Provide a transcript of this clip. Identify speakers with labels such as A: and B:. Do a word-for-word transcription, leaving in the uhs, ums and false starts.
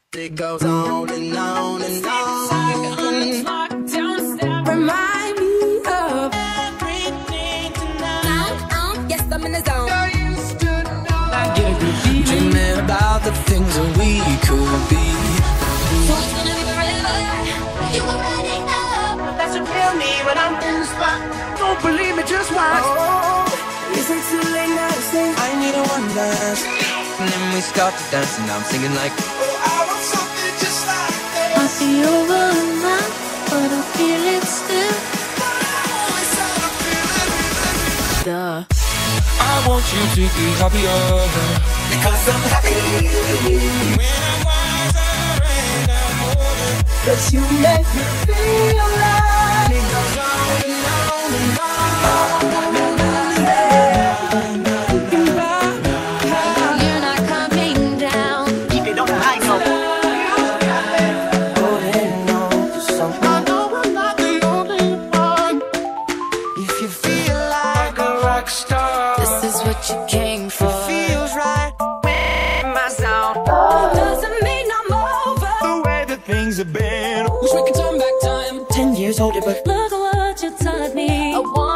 A: It goes on and on and on.
B: Remind me of everything tonight. Yes, I'm in the zone.
A: Dreaming about the things that we could be.
B: So it's gonna be forever. You already know.
A: That's what tell me when I'm in the spot. Don't believe me, just watch.
B: Oh, is it too late now to say
A: I need a one dance? And then we start to dance and I'm singing like, oh, I want something just like this.
B: I'll be over now, but I feel it still. Duh.
A: I want you to be happier, because I'm happy. When I'm wiser and I'm older,
B: 'Cause you make me feel like
A: it goes on and on and on.
B: you're not coming down.
A: If you don't know how you know, holding on to something. I know I'm not the only one. If you feel like a rock star,
B: This is what you came for.
A: feels right in my sound.
B: Doesn't mean I'm over.
A: The way that things have been. Wish we could turn back time. Ten years older, but
B: Look at what you taught me. I want